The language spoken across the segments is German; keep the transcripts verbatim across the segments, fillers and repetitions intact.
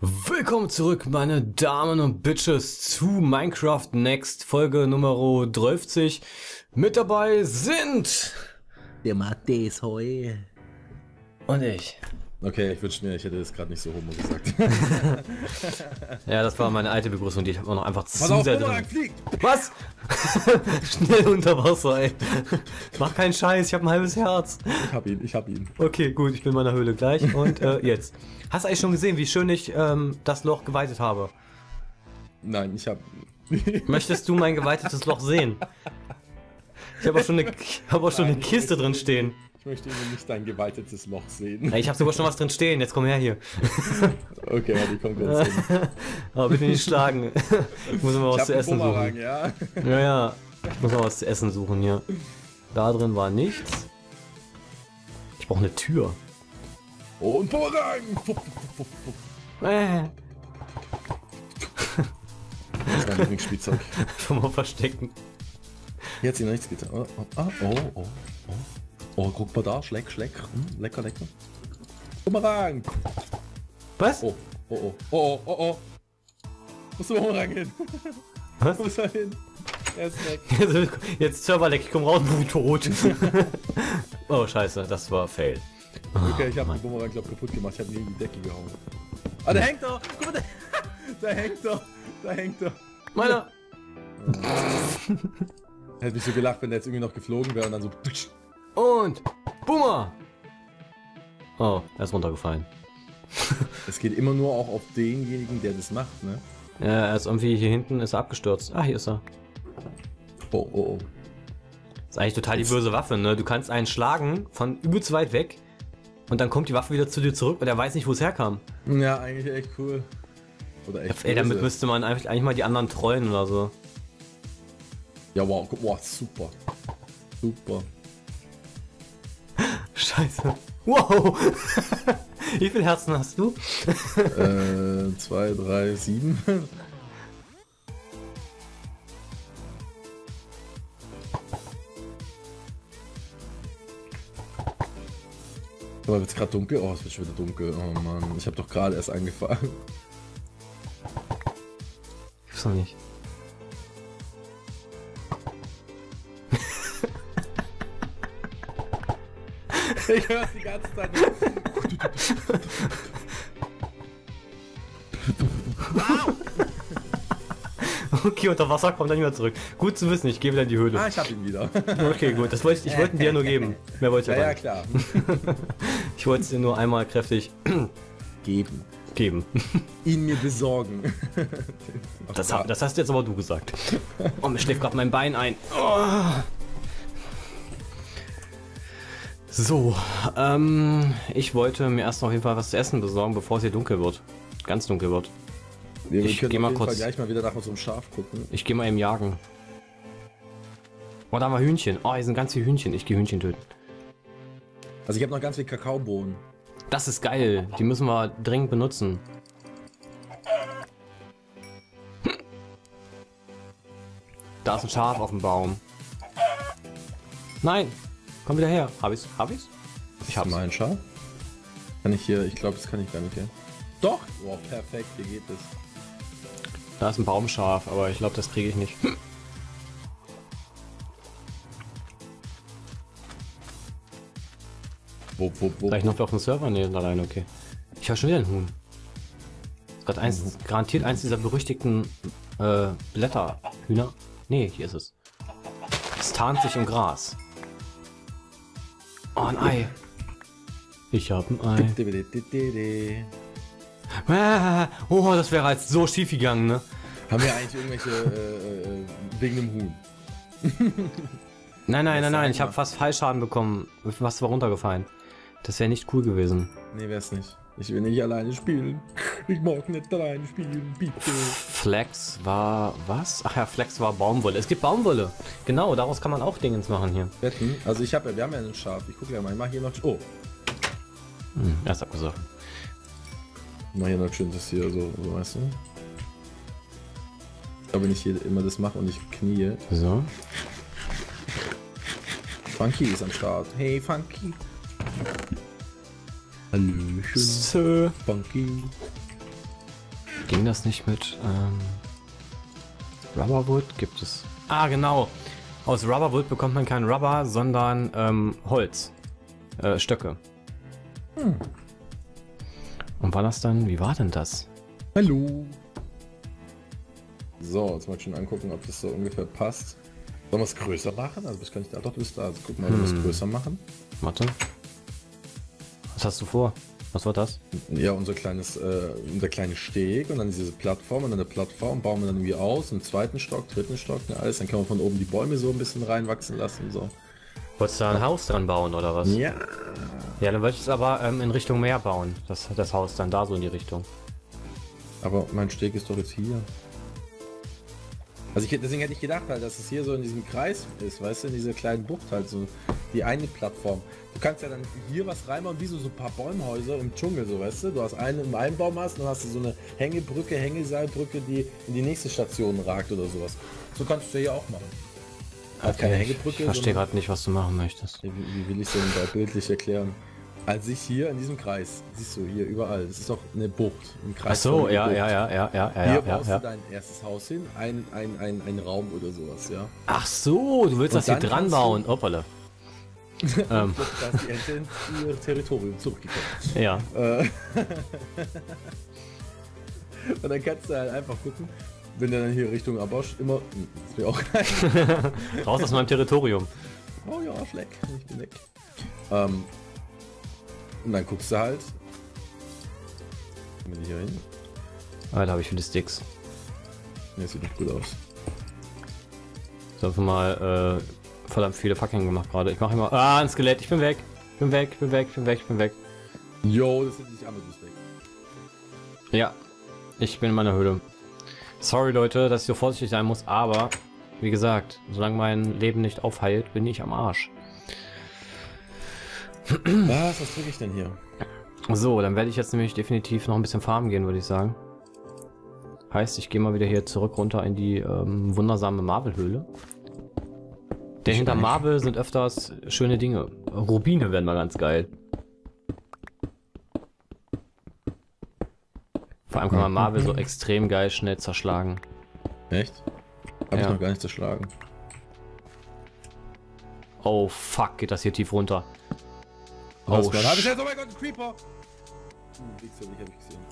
Willkommen zurück, meine Damen und Bitches, zu Minecraft Next, Folge Nummer dreißig. Mit dabei sind... Der Mattes Heu. Und ich. Okay, ich wünschte mir, ich hätte das gerade nicht so homo gesagt. Ja, das war meine alte Begrüßung, die ich auch noch einfach Pass zu auf, sehr Bumerang drin. fliegt! Was? Schnell unter Wasser, ey. Mach keinen Scheiß, ich hab ein halbes Herz. Ich hab ihn, ich hab ihn. Okay, gut, ich bin in meiner Höhle gleich. Und äh, jetzt. Hast du eigentlich schon gesehen, wie schön ich ähm, das Loch geweitet habe? Nein, ich hab... Möchtest du mein geweitetes Loch sehen? Ich habe auch schon eine, hab auch schon eine Kiste drin stehen. Ich möchte eben nicht dein geweitetes Loch sehen. Ja, ich habe sogar schon was drin stehen, jetzt komm her hier. Okay, warte, ich komm kurz hin. Aber bitte nicht schlagen. Ich muss mal was Ich hab zu einen essen Bumerang, suchen. ja? Ja, ja. Ich muss mal was zu essen suchen hier. Da drin war nichts. Ich brauche eine Tür. Oh, und Bumerang! Fupp, fupp, fupp. Äh. Das ist mein Lieblingsspielzeug. Schon mal verstecken. Hier hat sie noch nichts getan. Oh, oh, oh, oh, oh. Oh, guck mal da, schleck, schleck. Hm, lecker, lecker. Bumerang! Was? Oh, oh, oh, oh, oh, oh. Wo ist der Bumerang hin? Was? Wo ist er hin? Er ist weg. Jetzt, jetzt Serverleck, ich komm raus, du tot. Oh, scheiße, das war Fail. Okay, ich hab den Bumerang, glaub, kaputt gemacht. Ich hab ihn in die Decke gehauen. Ah, der hängt doch! Guck mal, der, der hängt doch! Da hängt doch! Meiner! Hätte mich so gelacht, wenn der jetzt irgendwie noch geflogen wäre und dann so... Und Boomer! Oh, er ist runtergefallen. Es geht immer nur auch auf denjenigen, der das macht, ne? Ja, er ist irgendwie hier hinten, ist er abgestürzt. Ah, hier ist er. Oh, oh, oh. Ist eigentlich total die böse Waffe, ne? Du kannst einen schlagen von übelst weit weg und dann kommt die Waffe wieder zu dir zurück und er weiß nicht, wo es herkam. Ja, eigentlich echt cool. Oder echt Ey, damit böse. müsste man eigentlich, eigentlich mal die anderen trollen oder so. Ja, wow, guck, wow, super. Super. Scheiße. Wow! Wie viele Herzen hast du? äh, zwei, drei, sieben. Aber wird's gerade dunkel? Oh, es wird schon wieder dunkel. Oh Mann, ich habe doch gerade erst angefangen. Gibt's doch nicht. Ich höre die ganze Zeit. Okay, unter Wasser kommt er nicht mehr zurück. Gut zu wissen, ich gehe wieder in die Höhle. Ah, ich hab ihn wieder. Okay, gut, das wollte ich, ich wollte ihn dir nur geben. Mehr wollte ich Ja, aber ja, nicht. klar. Ich wollte es dir nur einmal kräftig Geben. geben. Ihn mir besorgen. Das, ha- das hast jetzt aber du gesagt. Oh, mir schläft gerade mein Bein ein. Oh. So, ähm, ich wollte mir erst noch auf jeden Fall was zu essen besorgen, bevor es hier dunkel wird. Ganz dunkel wird. Wir Ich können geh mal auf jeden kurz- Fall gleich mal wieder nach unserem Schaf gucken. Ich gehe mal eben jagen. Oh, da haben wir Hühnchen. Oh, hier sind ganz viele Hühnchen. Ich gehe Hühnchen töten. Also ich habe noch ganz viel Kakaobohnen. Das ist geil. Die müssen wir dringend benutzen. Da ist ein Schaf auf dem Baum. Nein! Komm wieder her. Hab ich's? Hab ich's? Ich habe mein Schaf. Kann ich hier, ich glaube, das kann ich gar nicht, ja. Doch! Wow, perfekt, hier geht es. Da ist ein Baumschaf, aber ich glaube, das kriege ich nicht. Wo, wo, wo? Vielleicht noch auf dem Server? Nee, allein okay. Ich habe schon wieder ein Huhn. Ist gerade eins, garantiert eins dieser berüchtigten äh, Blätterhühner. Nee, hier ist es. Es tarnt sich im Gras. Oh, ein Ei. Ich habe ein Ei. Ah, oh, das wäre jetzt so schief gegangen, ne? Haben wir eigentlich irgendwelche, äh, äh, wegen dem Huhn? Nein, nein, nein, nein, ich mal. habe fast Fallschaden bekommen. Was war runtergefallen? Das wäre nicht cool gewesen. Nee, wär's nicht. Ich will nicht alleine spielen. Ich mag nicht alleine spielen, bitte. Flex war was? Ach ja, Flex war Baumwolle. Es gibt Baumwolle. Genau, daraus kann man auch Dingens machen hier. Wetten? Also ich habe ja, wir haben ja einen Schaf. Ich gucke ja mal, ich mach hier noch. Oh, Hm, erst abgesagt. ich mach hier noch schön das hier so, so weißt du? Aber wenn ich hier immer das mache und ich knie. So. Funky ist am Start. Hey Funky. Hallöchen. So. Funky. Ging das nicht mit ähm, Rubberwood? Gibt es... Ah, genau. Aus Rubberwood bekommt man kein Rubber, sondern ähm, Holz. Äh, Stöcke. Hm. Und war das dann... Wie war denn das? Hallo. So, jetzt mal schon angucken, ob das so ungefähr passt. Sollen wir es größer machen? Also, kann ich da? Doch, du bist da. Also, guck mal, hm. wir es größer machen. Warte. Was hast du vor? Was war das? Ja, unser kleines, äh, unser kleines Steg und dann diese Plattform und dann eine Plattform bauen wir dann irgendwie aus, im zweiten Stock, dritten Stock, ne, alles. Dann kann man von oben die Bäume so ein bisschen reinwachsen lassen, so. Wolltest du da ein Haus dran bauen oder was? Ja. Ja, dann wollte ich es aber ähm, in Richtung Meer bauen. Das, das Haus dann da so in die Richtung. Aber mein Steg ist doch jetzt hier. Also ich, deswegen hätte ich gedacht halt, dass es hier so in diesem Kreis ist, weißt du, in dieser kleinen Bucht halt so die eine Plattform. Du kannst ja dann hier was reinbauen, wie so, so ein paar Bäumhäuser im Dschungel, so weißt du. Du hast einen im einen Baum hast, dann hast du so eine Hängebrücke, Hängeseilbrücke, die in die nächste Station ragt oder sowas. So kannst du ja hier auch machen. Halt keine Okay, Hängebrücke. Ich verstehe gerade nicht, was du machen möchtest. Wie, wie will ich es denn da bildlich erklären? Als ich hier in diesem Kreis, siehst du hier überall, das ist doch eine Bucht. Ein Kreis. Ach so, ja, ja, ja, ja, ja, ja. Hier ja, baust ja. du dein erstes Haus hin, ein, ein, ein, ein Raum oder sowas, ja. Ach so, du willst Und das hier dann dran kannst bauen. Hoppala. ähm. Da ist die Ente in ihr Territorium zurückgekommen. Ja. Äh, Und dann kannst du halt einfach gucken, wenn du dann hier Richtung Abosch immer. Das wäre auch geil. Raus aus meinem Territorium. Oh ja, Schleck, ich bin weg. Ähm, und dann guckst du halt. Kommen wir hier hin? Ah, da habe ich viele Sticks. Ne, sieht nicht gut aus. So, einfach mal äh, verdammt viele Fackeln gemacht gerade. Ich mache immer. Ah, ein Skelett, ich bin weg. Ich bin weg, ich bin weg, ich bin weg, ich bin weg. Jo, das sind nicht andere, du bist weg. Ja, ich bin in meiner Höhle. Sorry Leute, dass ich so vorsichtig sein muss, aber wie gesagt, solange mein Leben nicht aufheilt, bin ich am Arsch. Was, was drücke ich denn hier? So, dann werde ich jetzt nämlich definitiv noch ein bisschen farmen gehen, würde ich sagen. Heißt, ich gehe mal wieder hier zurück runter in die ähm, wundersame Marvel-Höhle. Denn hinter Marvel sind öfters schöne Dinge. Rubine werden mal ganz geil. Vor allem kann man Marvel so extrem geil schnell zerschlagen. Echt? Hab Ja. ich noch gar nicht zerschlagen. Oh fuck, geht das hier tief runter. Oh, Oh, hab ich sch jetzt, oh mein Gott, ein Creeper! Hm, Wichser, dich hab ich gesehen.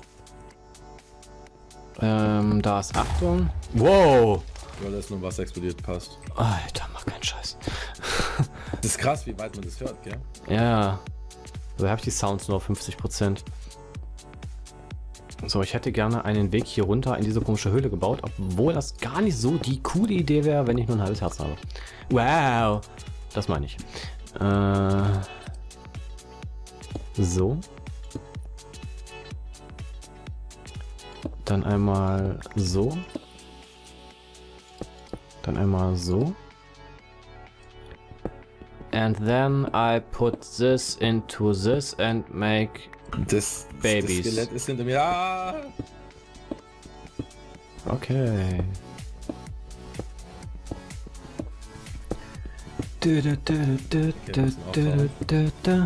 ähm, da ist Achtung. Wow! Ja, da ist nur Wasser explodiert, passt. Alter, mach keinen Scheiß. Das ist krass, wie weit man das hört, gell? Ja. So habe ich die Sounds nur auf fünfzig Prozent. So, ich hätte gerne einen Weg hier runter in diese komische Höhle gebaut, obwohl das gar nicht so die coole Idee wäre, wenn ich nur ein halbes Herz habe. Wow! Das meine ich. Äh, so. Dann einmal so. Dann einmal so. And then I put this into this and make Das, Babys. das Skelett ist hinter mir. Ah! Okay. Du, du, du, du, du, du, du, du.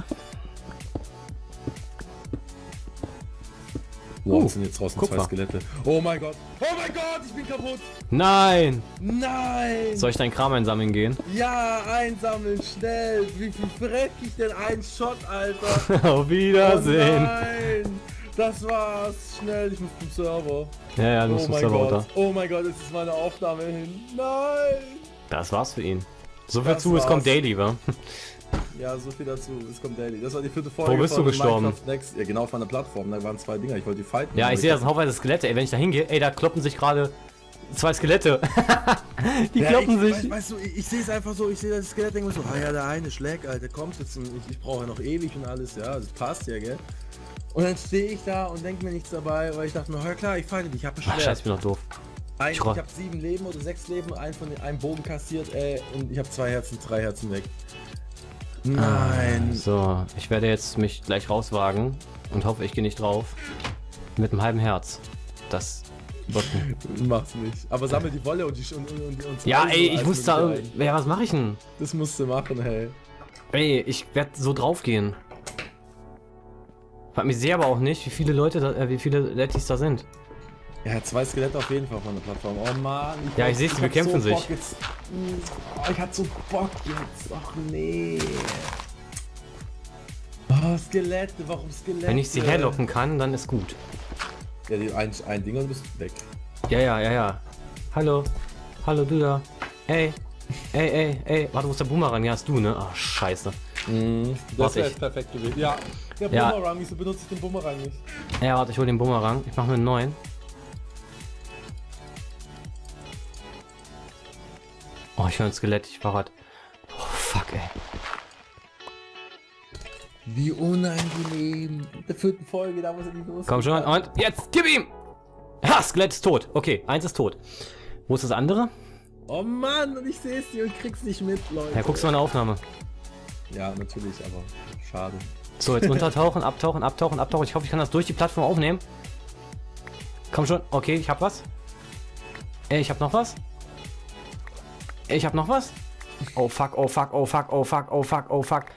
Wow, Uh, es sind jetzt draußen Kupfer. zwei Skelette. Oh mein Gott! Oh mein Gott, ich bin kaputt! Nein! Nein! Soll ich deinen Kram einsammeln gehen? Ja, einsammeln, schnell! Wie viel freck ich denn? Ein Shot, Alter! Auf Wiedersehen! Oh nein! Das war's! Schnell, ich muss zum Server. Ja, ja, du Oh musst zum mein Server Gott! runter. Oh mein Gott, es ist meine Aufnahme hin. Nein! Das war's für ihn. So viel Das zu, es war's. kommt Daily, wa? Ja, so viel dazu. Es kommt Daily. Das war die vierte Folge. Wo bist du von gestorben? Minecraft Next. Ja, genau auf einer Plattform. Da waren zwei Dinger. Ich wollte die fighten. Ja, ich aber sehe, das sind haufenweise Skelette. Ey, wenn ich da hingehe, ey, da kloppen sich gerade zwei Skelette. Die Ja, kloppen ich, sich. Weißt, weißt du, ich, ich sehe es einfach so, ich sehe das Skelett, denke mir so, ah ja, der eine schlägt, Alter, kommt jetzt, und ich, ich brauche ja noch ewig und alles, ja, das passt ja, gell. Und dann stehe ich da und denke mir nichts dabei, weil ich dachte mir, ja klar, ich fighte dich, ich habe Ach, scheiße, ich bin doch doof. Ein, ich ich roll- habe sieben Leben oder sechs Leben, einen von den, einen Bogen kassiert, ey, und ich habe zwei Herzen, drei Herzen weg. Nein. So, ich werde jetzt mich gleich rauswagen und hoffe, ich gehe nicht drauf. Mit einem halben Herz. Das wird... Mach's nicht. Aber sammel die Wolle und die und, und, und, und Ja, Eisen ey, und ich alles muss da... Mögliche ein. Ja, was mache ich denn? Das musst du machen, hey. Ey, ich werde so drauf gehen. Frag mich sehr aber auch nicht, wie viele Leute, da, äh, wie viele Lettis da sind. Ja, zwei Skelette auf jeden Fall auf meiner Plattform. Oh Mann. Ich ja, ich sehe es, die bekämpfen so sich. Jetzt. Oh, ich hatte so Bock jetzt. Ach nee. Oh, Skelette, warum Skelette? Wenn ich sie herlocken kann, dann ist gut. Ja, die ein, ein Ding und bist weg. Ja, ja, ja, ja. Hallo. Hallo, du da. Ey. Ey, ey, ey. Warte, wo ist der Boomerang? Ja, hast du, ne? Ach, scheiße. Mhm. Das wäre jetzt perfekt gewesen. Ja. Der Boomerang, ja. Wieso benutze ich den Boomerang nicht? Ja, warte, ich hol den Boomerang. Ich mach mir einen neuen. Oh, ich höre ein Skelett, ich verrat. Oh, fuck, ey. Wie unangenehm. In der vierten Folge, da muss er nicht los. Komm schon, und jetzt, gib ihm! Ha, Skelett ist tot. Okay, eins ist tot. Wo ist das andere? Oh Mann, und ich sehe es dir und krieg's nicht mit, Leute. Ja, guckst du mal eine Aufnahme. Ja, natürlich, aber schade. So, jetzt untertauchen, abtauchen, abtauchen, abtauchen. Ich hoffe, ich kann das durch die Plattform aufnehmen. Komm schon, okay, ich hab was. Ey, ich hab noch was. Ich hab noch was? Oh fuck, oh fuck, oh fuck, oh fuck, oh fuck, oh fuck.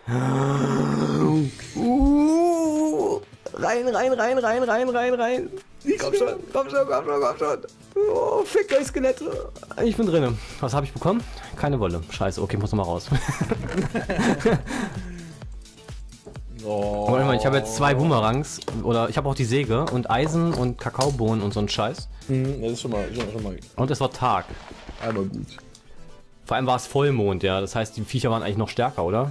Uh, rein, rein, rein, rein, rein, rein, rein. Komm schon, komm schon, komm schon, komm schon. Oh, fickt euch Skelette. Ich bin drinnen. Was habe ich bekommen? Keine Wolle. Scheiße, okay, muss noch mal raus. Oh. Ich habe jetzt zwei Boomerangs. Oder ich habe auch die Säge und Eisen und Kakaobohnen und so ein Scheiß. Mhm, das ist schon mal, schon, schon mal. Und es war Tag. Einmal gut. Vor allem war es Vollmond, ja. Das heißt, die Viecher waren eigentlich noch stärker, oder?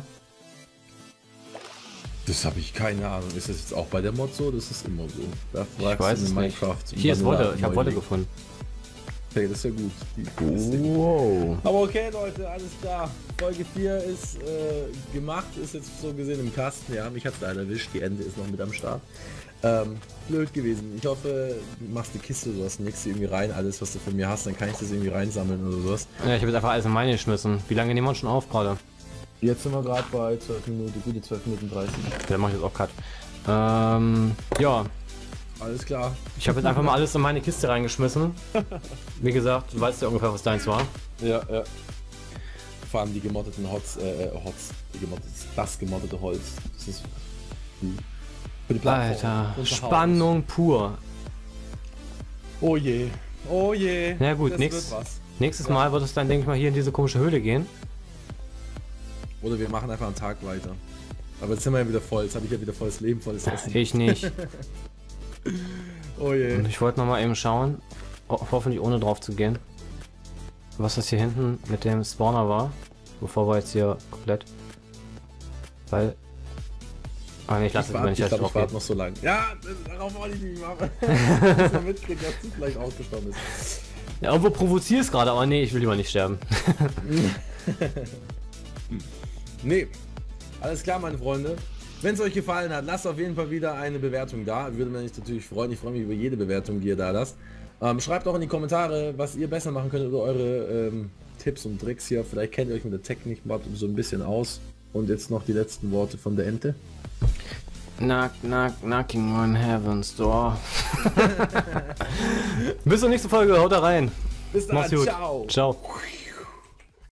Das habe ich keine Ahnung. Ist das jetzt auch bei der Mod so? Das ist immer so. Da ich weiß es Minecraft nicht. Hier ist Wolle. Ich habe Wolle gefunden. Okay, das ist ja gut. Wow. Aber okay, Leute, alles klar. Folge vier ist äh, gemacht, ist jetzt so gesehen im Kasten. Ja, mich hat es leider erwischt. Die Ente ist noch mit am Start. Ähm, blöd gewesen. Ich hoffe, du machst die Kiste, du hast nichts irgendwie rein, alles was du von mir hast, dann kann ich das irgendwie reinsammeln oder sowas. Ja, ich habe jetzt einfach alles in meine geschmissen. Wie lange nehmen wir uns schon auf gerade? Jetzt sind wir gerade bei zwölf Minuten, gute zwölf Minuten dreißig. Dann mache ich jetzt auch Cut. Ähm, ja. Alles klar. Ich habe jetzt einfach mal alles in meine Kiste reingeschmissen. Wie gesagt, du weißt ja ungefähr, was deins war. Ja, ja. Vor allem die gemoddeten Hots, äh, Hots, die gemoddeten, das gemoddete Holz. Das ist gut. Für die Plattform. Alter, Spannung pur. Oh je, oh je. Na ja, gut, nächst, nächstes ja. Mal wird es dann, denke ich mal, hier in diese komische Höhle gehen. Oder wir machen einfach einen Tag weiter. Aber jetzt sind wir ja wieder voll, jetzt habe ich ja wieder volles Leben, volles Essen. Ich nicht. Oh je. Und ich wollte noch mal eben schauen, hoffentlich ohne drauf zu gehen, was das hier hinten mit dem Spawner war, bevor wir jetzt hier komplett, weil, ah nee, ich lasse es lieber nicht erst drauf. Ich warte noch so lange. Ja, darauf wollte ich nicht machen. Dass man mitkriegt, dass du vielleicht ausgestorben ist. Ja, irgendwo provozierst gerade, aber nee, ich will lieber nicht sterben. Nee, alles klar, meine Freunde. Wenn es euch gefallen hat, lasst auf jeden Fall wieder eine Bewertung da. Würde mich natürlich freuen. Ich freue mich über jede Bewertung, die ihr da lasst. Ähm, schreibt auch in die Kommentare, was ihr besser machen könnt oder eure ähm, Tipps und Tricks hier. Vielleicht kennt ihr euch mit der Technik-Mod so ein bisschen aus. Und jetzt noch die letzten Worte von der Ente. Knock, knock, knocking on heaven's door. Bis zur nächsten Folge. Haut da rein. Bis dann. Mach's gut. Ciao. Ciao.